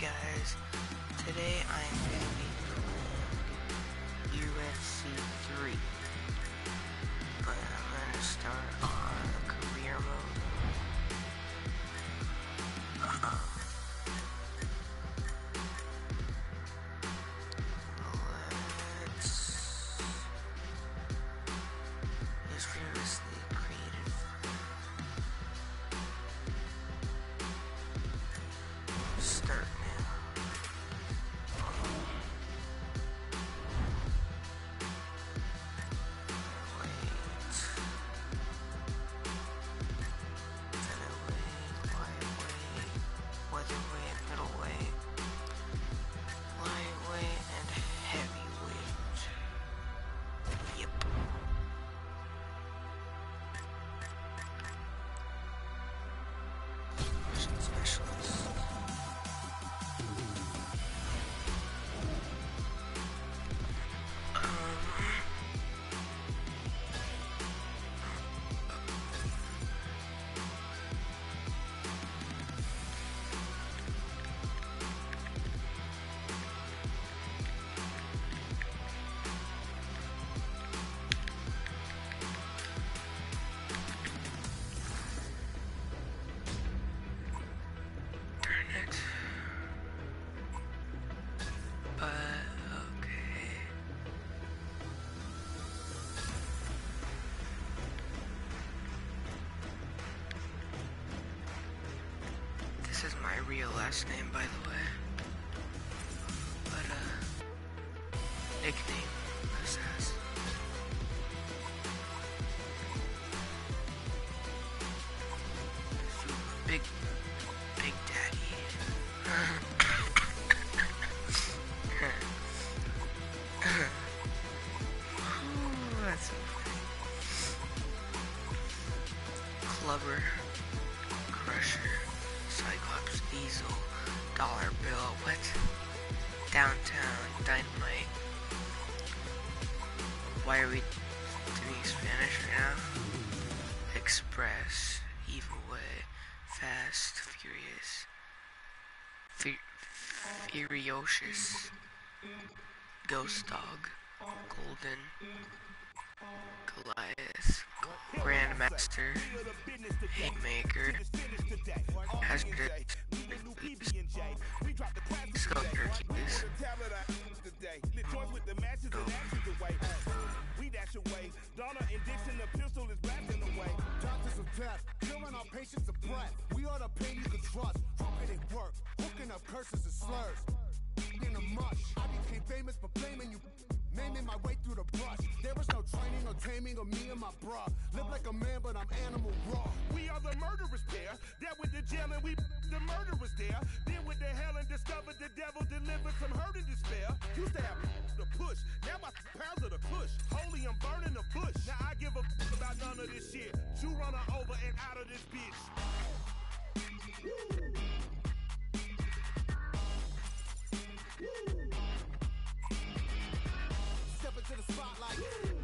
guys, today I'm going to be playing UFC 3, but I'm going to start on career mode. Let's fearlessly creative. Start now. Featherweight, middleweight, lightweight, and heavyweight. Yep. Mission specialist. This is my real last name, by the way. But, nickname, this has. Big Daddy. Ooh, that's so funny. Clubber, Crusher, Cyclops, Diesel, Dollar Bill, what? Downtown, Dynamite. Why are we doing Spanish right now? Express, Evil Way, Fast, Furious, Furious, Ghost Dog, Golden, Goliath, Grandmaster, Haymaker, Hazardous, Skull Hercules. Doctors of death, killing our patients of breath. We are the pain you can trust. Trumpet it work, hooking up curses and slurs. In the mush, I became famous for blaming you. Naming my way through the brush. There was no training or taming of me and my bruh. Live like a man, but I'm animal raw. We are the murderers pair. That with the jail and we the murderers there. Then with the hell and discovered the devil delivered some hurt and despair. Used to have the push. Now my pounds of the push. Holy, I'm burning the bush. Now I give a about none of this shit. You run her over and out of this bitch. Step into the spotlight.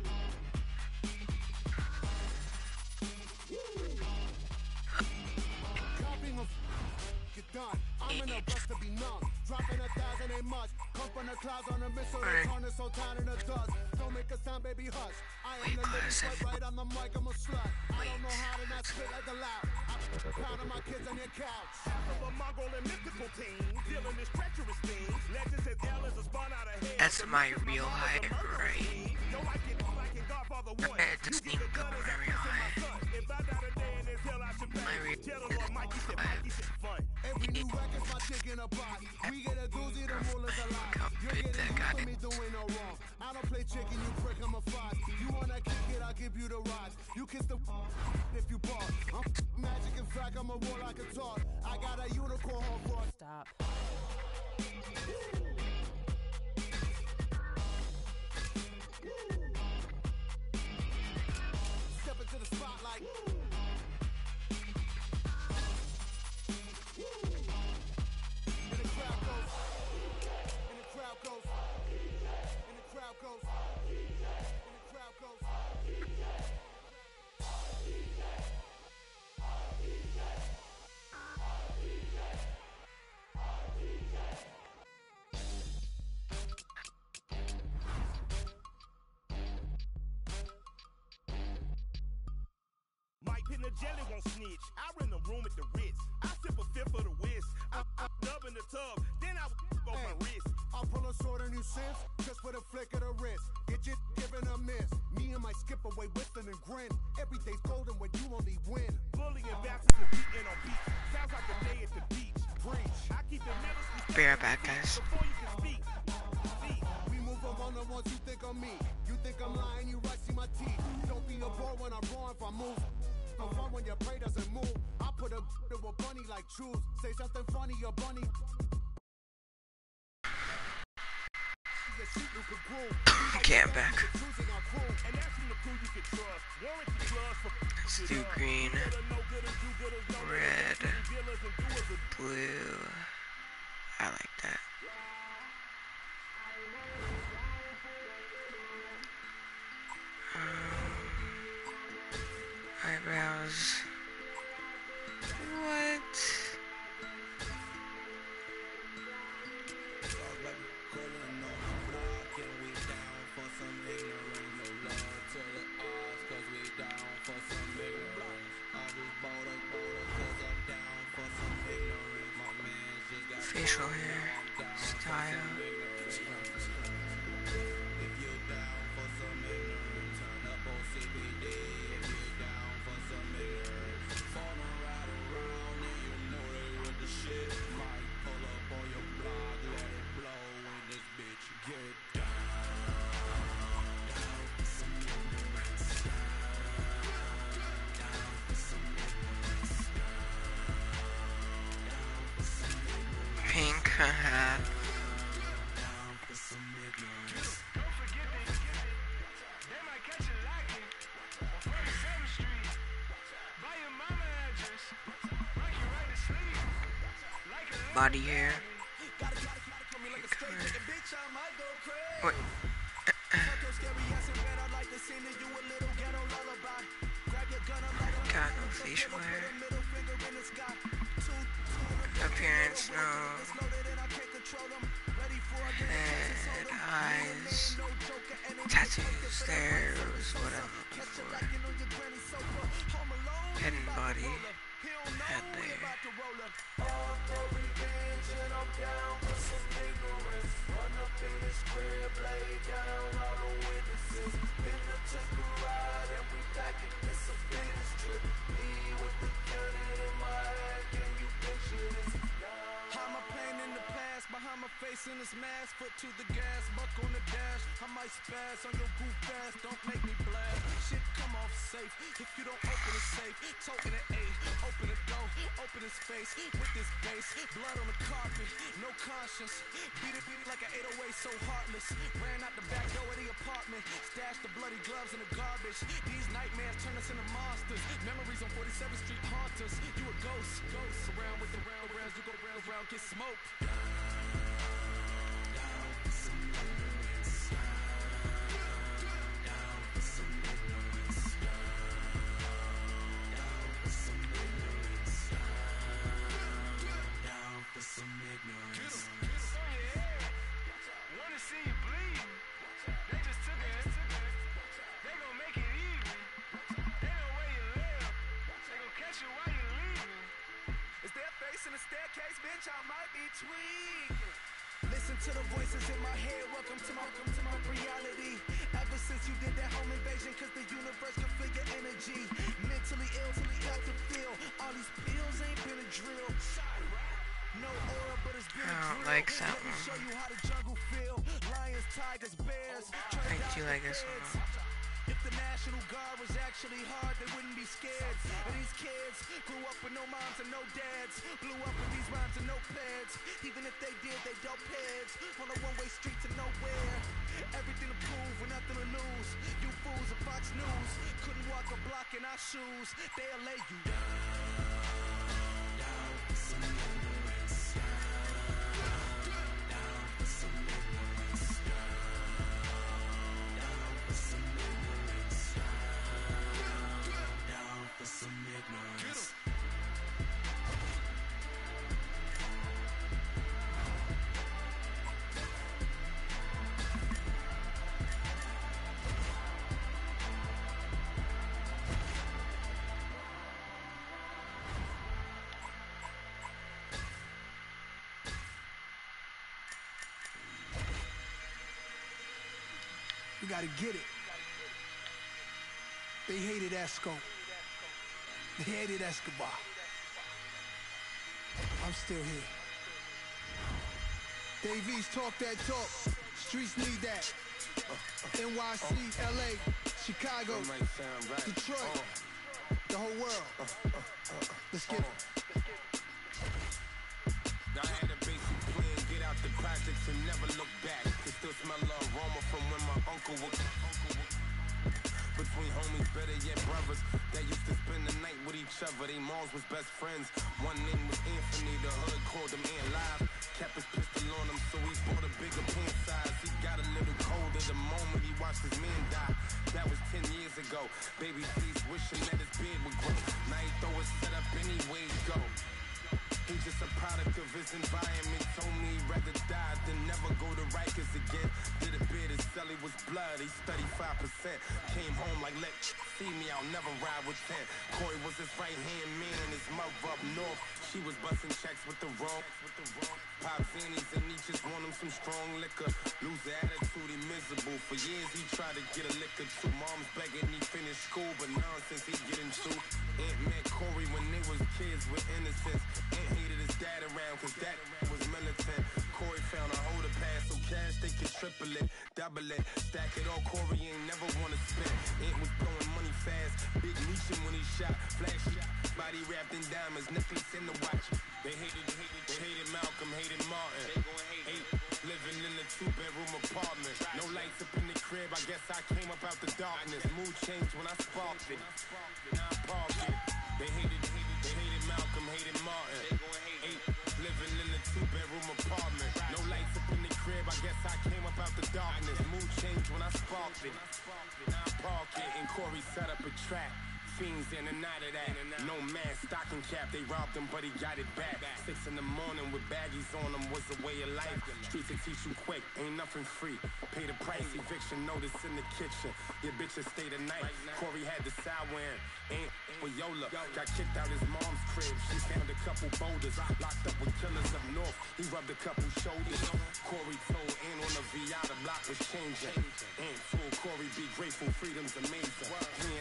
Copying of get done. I'm in a rush to be numb. Dropping 1,000 ain't much. Come from the clouds on a missile. They turn it so tight in the dust. Don't make a sound, baby, hush. I am the living sweat right on the mic. I'm a slut. I don't know how to not spit like a loud. I'm proud of my kids on your couch. Half of a Mongol and mystical team. Dealing this treacherous thing. Legends said L is a spawn out of head. That's my real height, right? Don't like it like in Godfather 1. It doesn't even come from my real height. If I got a day in this hell, I should pay. My real Tell the Lord Mikey said fun. Every new record's my chick in a box. We get a doozy, the rulers a lot. How You're big getting that used guy to me doing no wrong. I don't play chicken, you prick, I'm a fox. You wanna kick it, I'll give you the rocks. You kiss the if you bought. I'm magic, in fact, I'm a warlock and talk. I got a unicorn horn for Stop. step into the spotlight. And the crowd goes. And the crowd goes. And the crowd goes. And the crowd goes. jelly won't snitch. I rent a room at the Ritz. I sip a fifth of the whiz. I'm up in the tub, then I on my wrist. I'll pull a sword on you since, just with a flick of the wrist. Get you given a miss. Me and my skip away, whistling and grin. Every day's golden when you only win. Bullying bounces and beating on beats. Sounds like a day at the beach. Preach. I keep the middle. Be right back, guys. Before you can speak. We move among the ones you think of me. You think I'm lying, you right, see my teeth. Don't be a bore when I'm wrong if I move. No fun when your prey doesn't move. I put a to a bunny like choose. Say something funny, your bunny. Okay, I'm back. Let's do green, red, blue. I like that. Eyebrows. What? Facial hair, style. Pink, haha. Body hair. What? Got no facial hair. Appearance, no. Head, eyes, tattoos, there was what I'm looking for. Head and body, head there. In this mask, foot to the gas, buck on the dash. I might spaz on your goof fast, don't make me blast. Shit come off safe, if you don't open it safe. Token at 8, open the door, open his face. With this bass, blood on the carpet, no conscience. Beat it like an 808, so heartless. Ran out the back door of the apartment, stashed the bloody gloves in the garbage. These nightmares turn us into monsters. Memories on 47th Street haunt us. You a ghost, around with the rounds, you go round, get smoked. Listen to the voices in my head. Welcome to my reality. Ever since you did that home invasion, cause the universe can feel your energy. Mentally ill, got to feel. All these pills ain't been a drill. No aura, but it's been a drill. I don't like that Let me one. show you how the jungle feel. Lions, tigers, bears. I do like this one. If the National Guard was actually hard, they wouldn't be scared. And these kids grew up with no moms and no dads. Blew up with these rhymes and no pads. Even if they did, they dope heads. On a one-way street to nowhere. Everything to prove with nothing to lose. You fools at Fox News couldn't walk a block in our shoes. They'll lay you down. gotta get it. They hated Esco. They hated Escobar. I'm still here. Davies, talk that talk. Streets need that. NYC, LA, Chicago, Detroit, the whole world. Let's get it. I had a basic plan, get out the projects and never look back. Can still smell the aroma from when my uncle was between homies, better yet brothers that used to spend the night with each other. They moms was best friends. One name was Anthony, the hood called him Ant Live. Kept his pistol on him, so he bought a bigger pant size. He got a little colder the moment he watched his man die. That was 10 years ago. Baby face wishing that his beard would grow. Now he throw his set up anyway he go. He's just a product of his environment. Told me he'd rather die than never go to Rikers again. Did a bid, his celly was blood, he studied 5%. Came home like, let see me, I'll never ride with 10. Corey was his right-hand man, his mother up north. She was busting checks with the wrong. Pop Zannies and he just want him some strong liquor. Lose the attitude, he miserable. For years he tried to get a liquor too. Mom's begging he finished school, but nonsense he get into. Aunt met Corey when they was kids with innocence. Aunt hated his dad around cause that was militant. Corey found a holder pass so cash they could triple it, double it, stack it all. Corey ain't never wanna spend. Aunt was blowing money fast, big Nishan when he shot, flash body wrapped in diamonds, necklace in the watch. They hated Malcolm, hated Martin. They gon' hate living in a 2-bedroom apartment. No lights up in the crib, I guess I came up out the darkness. Mood changed when I sparked it. Now I parked it. They hated Malcolm, hated Martin. They gon' hate living in a 2-bedroom apartment. No lights up in the crib, I guess I came up out the darkness. Mood changed when I sparked it. Now I parked it and Corey set up a trap. Fiends in and out of that. No mask, stocking cap, they robbed him, but he got it back. 6 in the morning with baggies on them was a way of life. Streets will teach you quick, ain't nothing free. Pay the price, eviction notice in the kitchen. Your bitches stay the night. Corey had the side wearing. Ain't with Yola, got kicked out his mom's crib. She found a couple boulders, locked up with killers up north. He rubbed a couple shoulders. Corey told Ant on the VI the block was changing. Ant told Corey be grateful, freedom's amazing.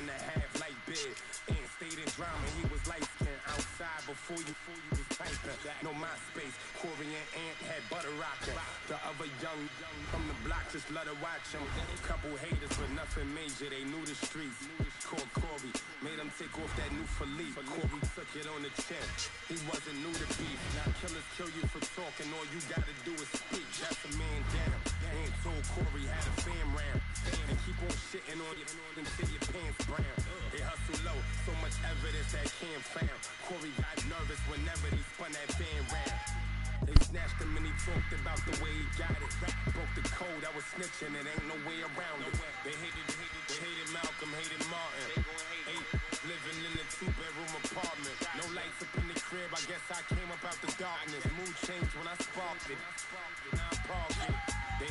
3.5 light bid. Ant stayed in drama, he was light-skinned outside before you was typing. No MySpace, Corey and Ant had butter rocking. The other young from the block just let her watch him. Couple haters, but nothing major, they knew the streets. Called Corey, made him take off that new Philippe. Corey took it on the chin, he wasn't new to beef. Now killers kill you for talking, all you gotta do is speak. That's a man down. Ant told Corey had a fam round. And keep on shitting on you until your pants brown. They hustle low, so much evidence that Cam found. Corey got nervous whenever they spun that van round. They snatched him and he talked about the way he got it. Broke the code, I was snitching, it ain't no way around it. They hated Malcolm, hated Martin. They gon' hate living in a 2-bedroom apartment. No lights up in the crib, I guess I came up out the darkness. Mood changed when I sparked it. Now I parked it. They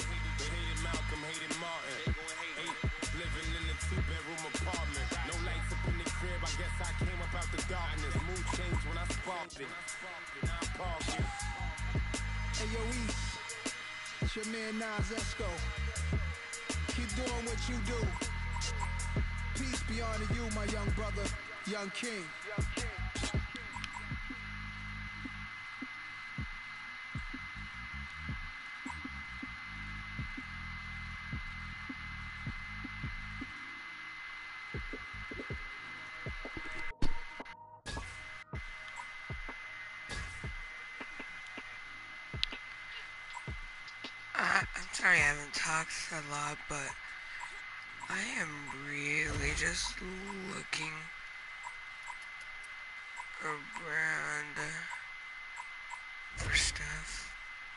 hated Malcolm, hated Martin. They gon' hate living in a 2-bedroom apartment. No lights up in the crib, I guess I came up out the darkness. Mood changed when I sparked it. Now I parked it. Hey yo, East, it's your man Nas Esco. Keep doing what you do. Peace be unto you, my young brother, Young King. I'm sorry I haven't talked a lot, but I am really just looking around for stuff.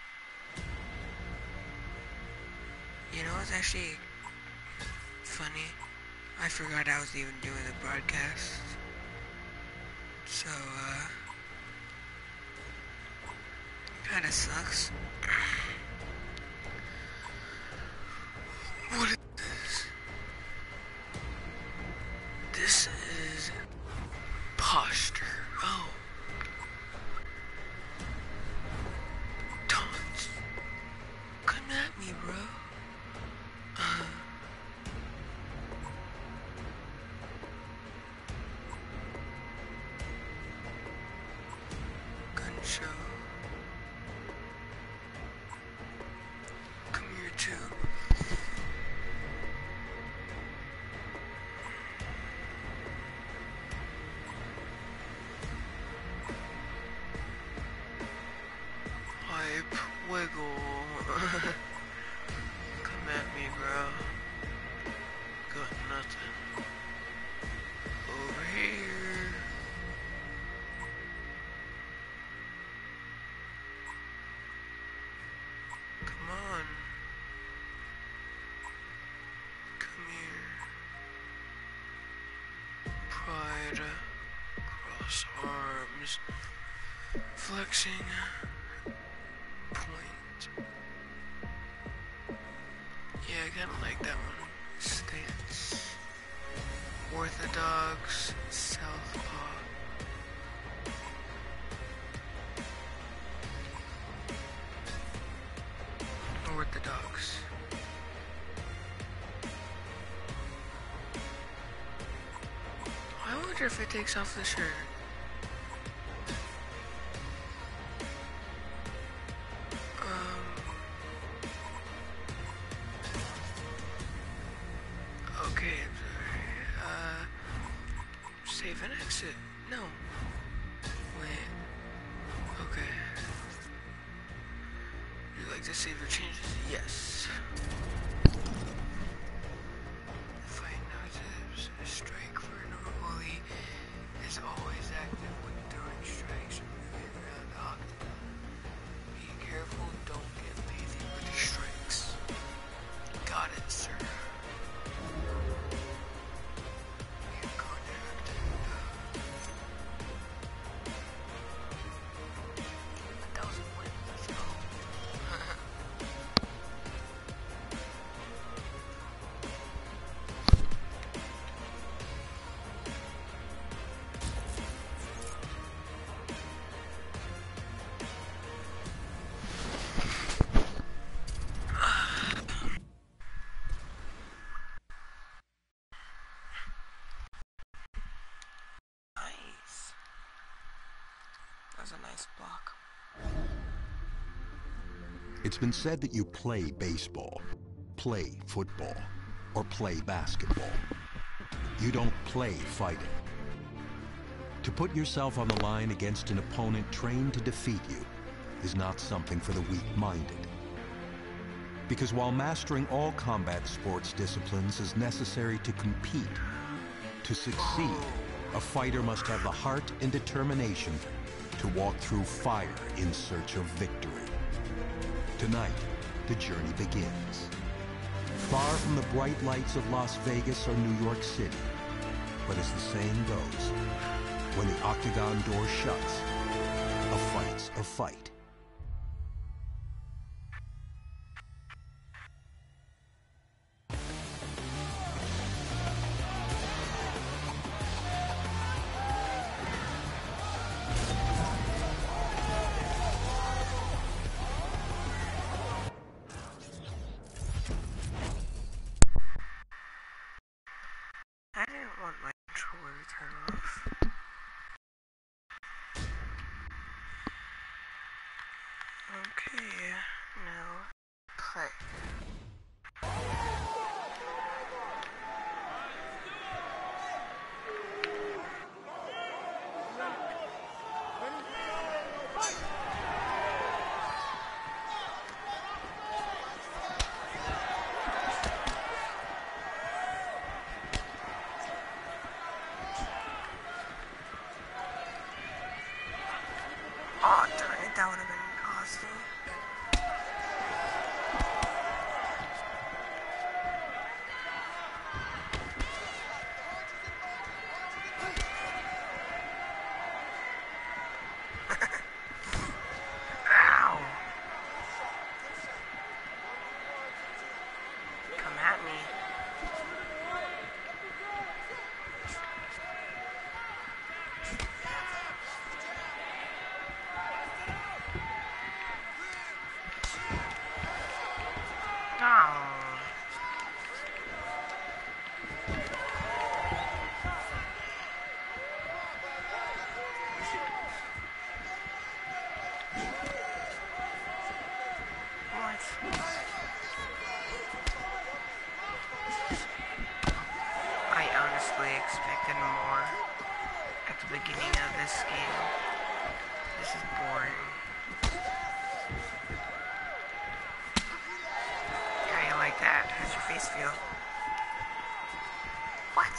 You know what's actually funny? I forgot I was even doing the broadcast. So, kinda sucks. What is this? This is posture. Oh. Tons. Come at me, bro. So, come here too. Pipe wiggle. Come at me, bro. Got nothing. Over here. Come on. Come here. Pride. Cross arms. Flexing. Point. Yeah, I kinda like that one. Stance. Orthodox. Southpaw. Orthodox. I wonder if it takes off the shirt. Okay, I'm sorry. Save and exit. No. Wait. Okay. You like to save your changes? Yes. Fight no tips. Strike for normally is always active when throwing strikes or moving around the octagon. Be careful, don't get lazy with the strikes. Got it, sir. A nice block. It's been said that you play baseball, play football, or play basketball. You don't play fighting. To put yourself on the line against an opponent trained to defeat you is not something for the weak-minded. Because while mastering all combat sports disciplines is necessary to compete, to succeed, a fighter must have the heart and determination to walk through fire in search of victory. Tonight, the journey begins. Far from the bright lights of Las Vegas or New York City, but as the saying goes, when the octagon door shuts, a fight's a fight. I didn't want my controller to turn off. Okay, now play. Oh, darn it, that would have been costly. Ow! Come at me. the beginning of this game. This is boring. How you like that? How's your face feel? What?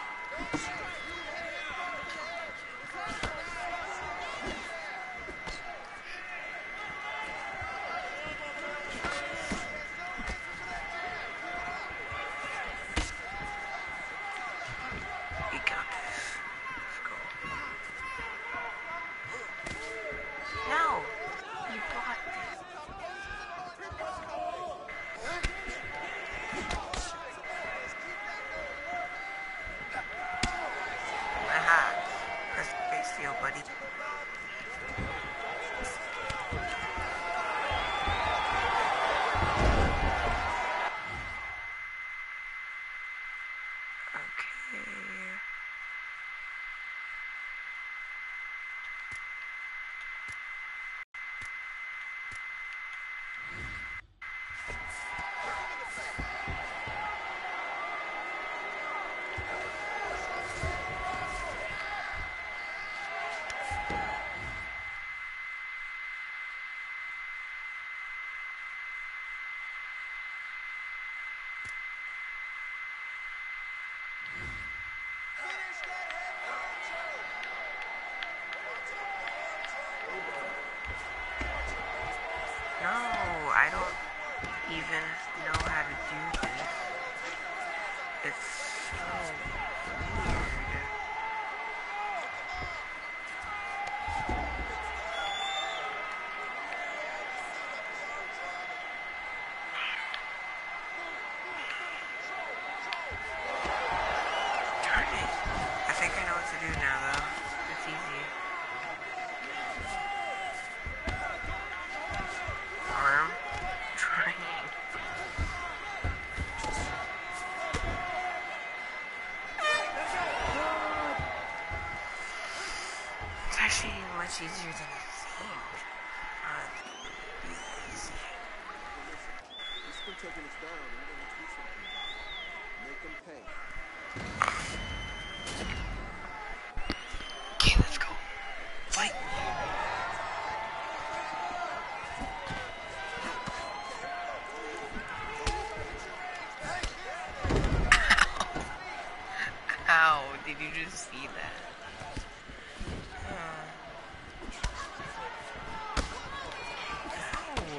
We got this. Let's go. No! You blocked it. Aha! How's your face feel, buddy? Okay. No, I don't even know how to do this. It's so weird. Darn it. I think I know what to do now, though. It's easy. Arm. Trying. It's actually much easier than I think. Easy. It's still taking us down, and we're gonna do something. Make them pay. Okay, let's go. Fight. Ow, did you just see that? Ow.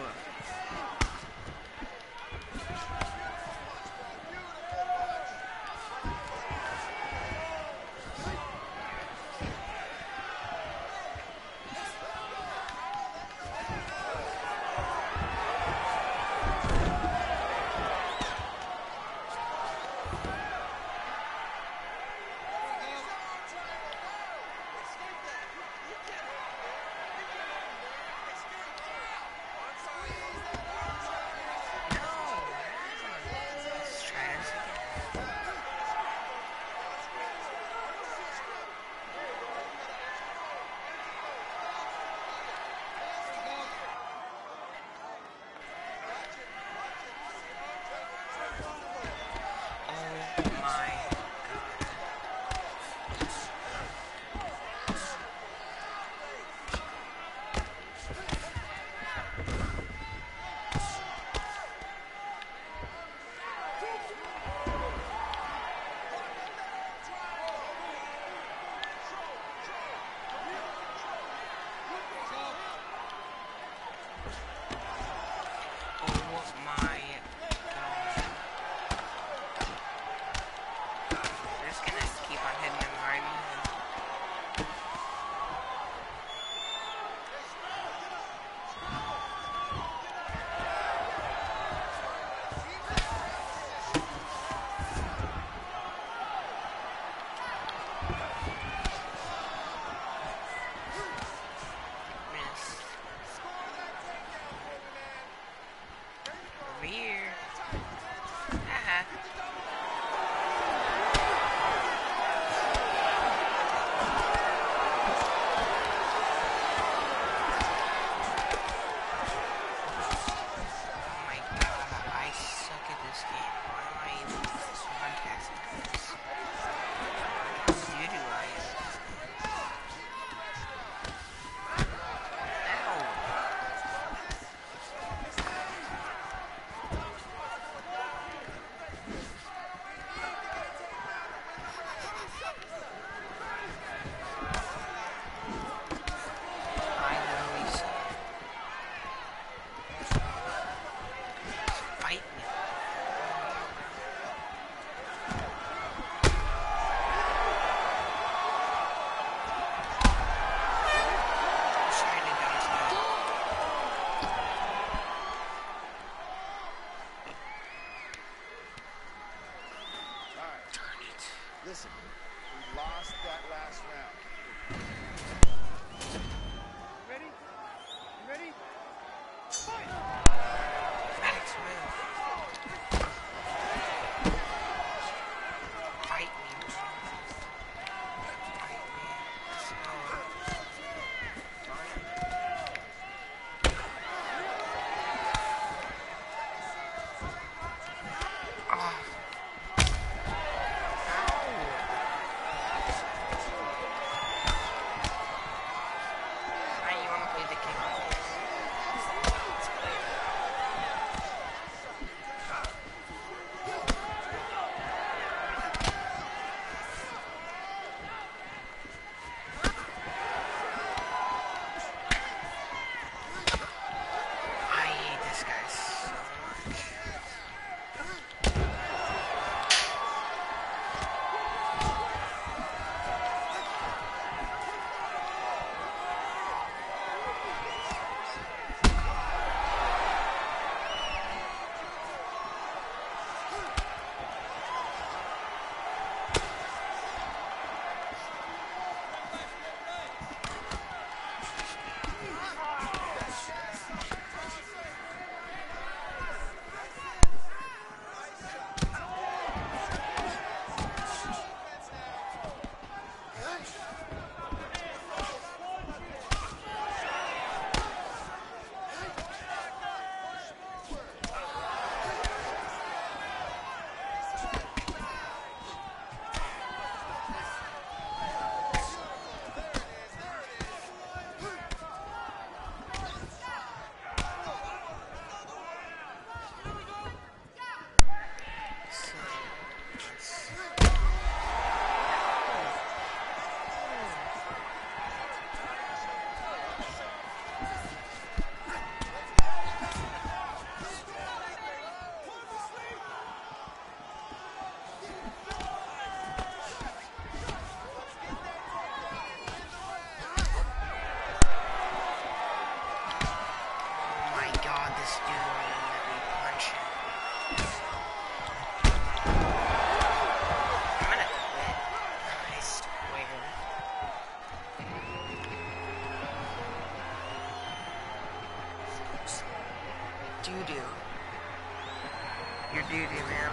doo-doo. You're doo-doo, man.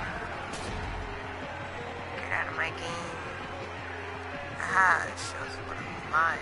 Get out of my game. Ah, it shows what I'm lying.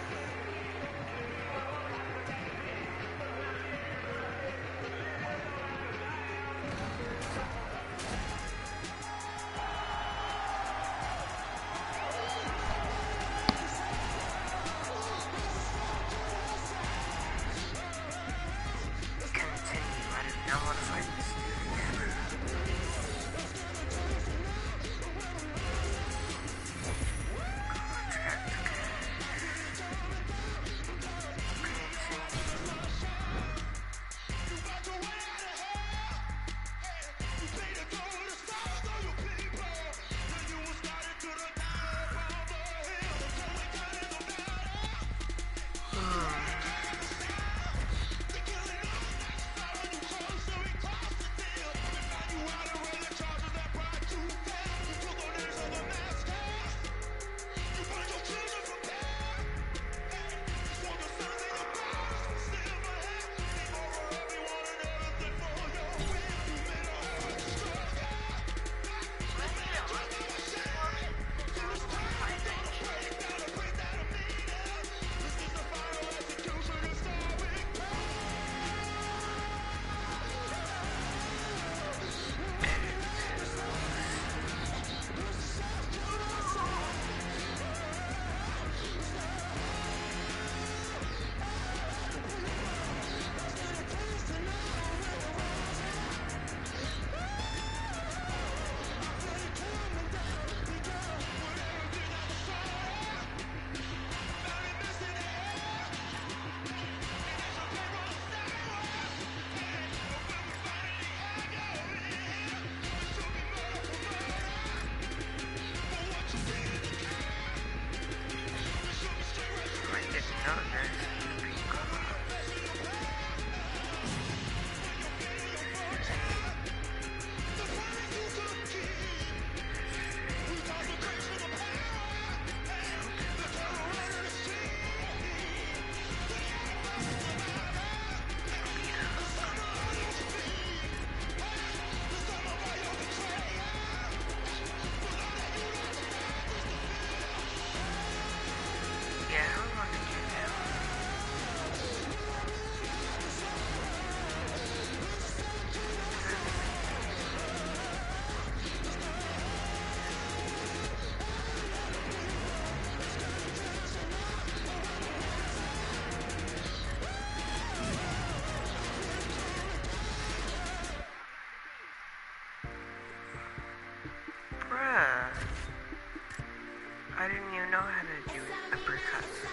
I didn't even know how to do uppercuts.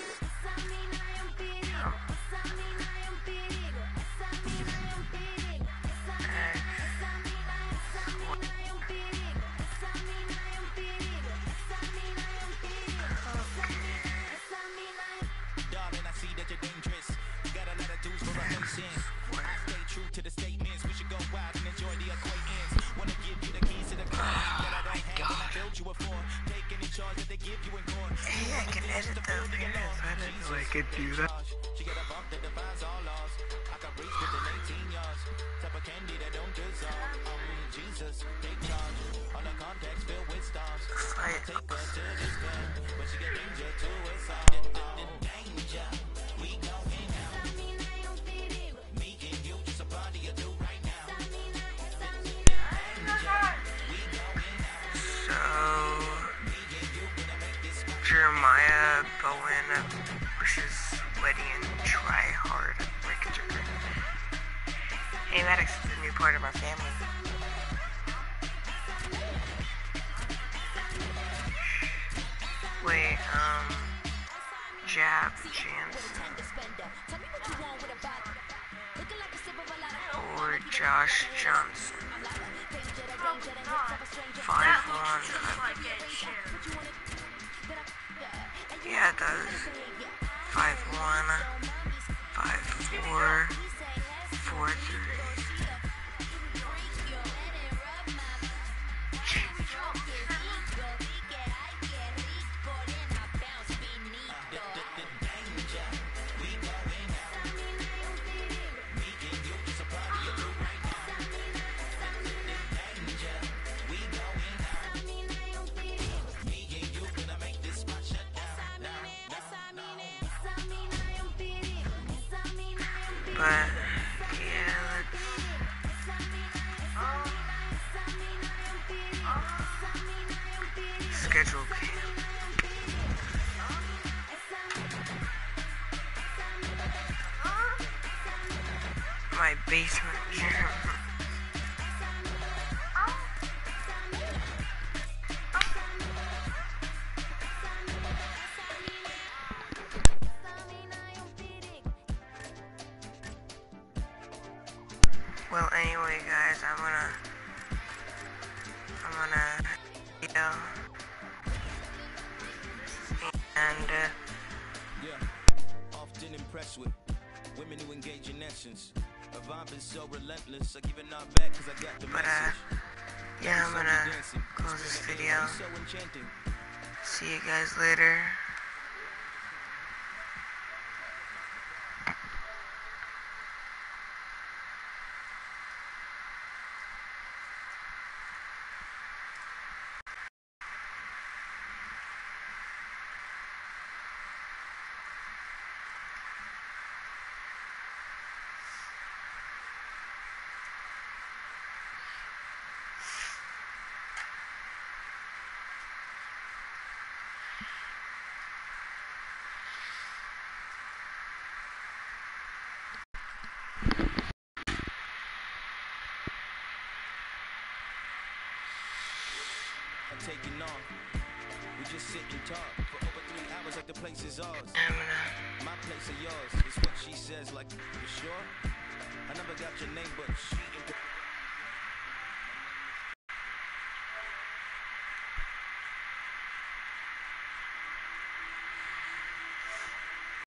Oh. Darling, I see that you're dangerous. Got a lot of dudes for a patience. I stay true to the statements. We should go wild and enjoy the acquaintance. Wanna give you the keys to the car that I don't have and I built you a for. Taking in charge that they give you in court. Hey, I can edit those videos. I didn't know I could do that. She got a bump that defies all laws. I can reach within 18 yards. Type of candy that don't dissolve. Jesus, take charge. All the contacts filled with stars. I take her to this gun, but she get danger to us all. Danger, we going out. Me and you, just a party you do right now. So, Jeremiah Bowen wishes Letty and Try Hard like a jerk. Hey Maddox is a new part of our family. Wait, Jab Jansen or Josh Johnson. 5'1". Yeah, it does. 5'1", 5'4", 4'3". But yeah, let's schedule camp. My basement gym. Well, anyway, guys, I'm gonna, and Yeah, often impressed with women who engage in essence. A vibe is so relentless, I give it not back cause I got the message. yeah, I'm gonna close this video. So enchanting. See you guys later. Taking off. We just sit and talk for over 3 hours like the place is ours. I'm gonna My